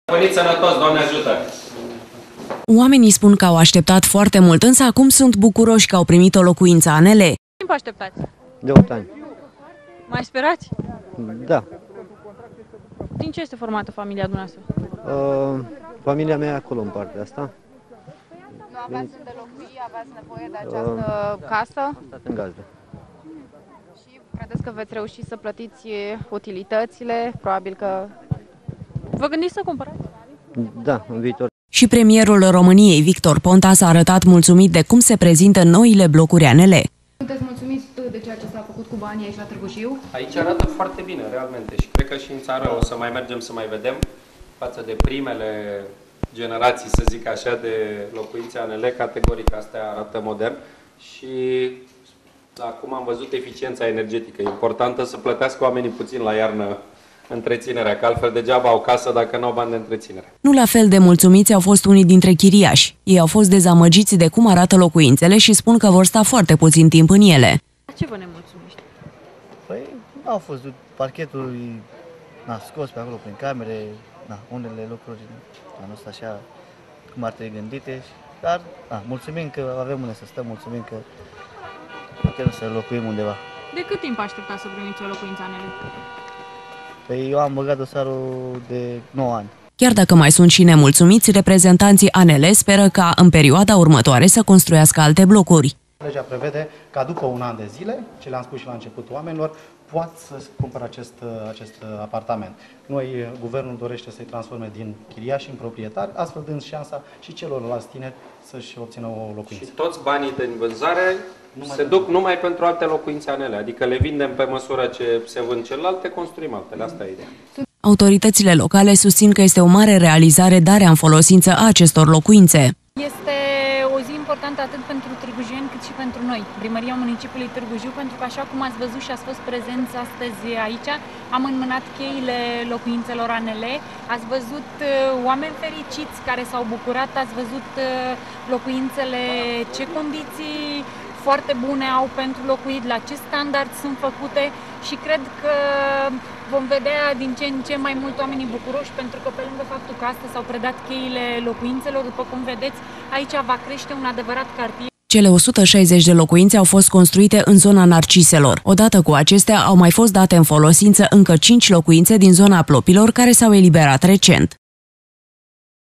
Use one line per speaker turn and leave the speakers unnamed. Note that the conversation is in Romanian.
Veniți sănătos, Doamne ajută!
Oamenii spun că au așteptat foarte mult, însă acum sunt bucuroși că au primit o locuință ANL.
Cât timp așteptați?
De 8 ani.
Mai sperați?
Da.
Din ce este formată familia dumneavoastră?
Familia mea e acolo în partea asta.
Nu aveați unde locui, aveați nevoie de această casă?
Am stat în gazdă.
Și credeți că veți reuși să plătiți utilitățile? Probabil că...
Vă gândiți să cumpărați?
Da, în viitor.
Și premierul României, Victor Ponta, s-a arătat mulțumit de cum se prezintă noile blocuri ANL.
Sunteți mulțumiți de ceea ce s-a făcut cu banii aici la Târgu Jiu?
Aici arată foarte bine, realmente, și cred că și în țară o să mai mergem să mai vedem față de primele generații, să zic așa, de locuințe ANL, categoric astea arată modern și acum am văzut eficiența energetică. E importantă să plătească oamenii puțin la iarnă întreținerea, că altfel degeaba au casă dacă nu au bani de întreținere.
Nu la fel de mulțumiți au fost unii dintre chiriași. Ei au fost dezamăgiți de cum arată locuințele și spun că vor sta foarte puțin timp în ele.
Ce vă nemulțumiște?
Păi, au fost parchetul scos pe acolo prin camere, unele lucruri nu sunt așa cum ar trebui gândite, dar mulțumim că avem unde să stăm, mulțumim că putem să locuim undeva.
De cât timp așteptați să primiți o locuință ANL?
Păi eu am băgat dosarul de 9 ani.
Chiar dacă mai sunt și nemulțumiți, reprezentanții ANL speră ca în perioada următoare să construiască alte blocuri.
Legea prevede ca după un an de zile, ce le-am spus și la început oamenilor, poate să cumpără acest apartament. Noi, guvernul dorește să-i transforme din chiriași în proprietari, astfel dând șansa și celorlalți tineri să-și obțină o locuință.
Și toți banii din vânzare se duc numai pentru alte locuințe ANL, adică le vindem pe măsură ce se vând celelalte, construim altele. Asta e ideea.
Autoritățile locale susțin că este o mare realizare darea în folosință a acestor locuințe.
Este o zi importantă atât pentru târgujeni cât și pentru noi, Primăria Municipiului Târgu Jiu, pentru că așa cum ați văzut și ați fost prezenți astăzi aici, am înmânat cheile locuințelor ANL, ați văzut oameni fericiți care s-au bucurat, ați văzut locuințele, ce condiții foarte bune au pentru locuit, la ce standard sunt făcute și cred că vom vedea din ce în ce mai mult oamenii bucuroși, pentru că pe lângă faptul că astăzi s-au predat cheile locuințelor, după cum vedeți, aici va crește un adevărat cartier.
Cele 160 de locuințe au fost construite în zona Narciselor. Odată cu acestea au mai fost date în folosință încă 5 locuințe din zona Plopilor care s-au eliberat recent.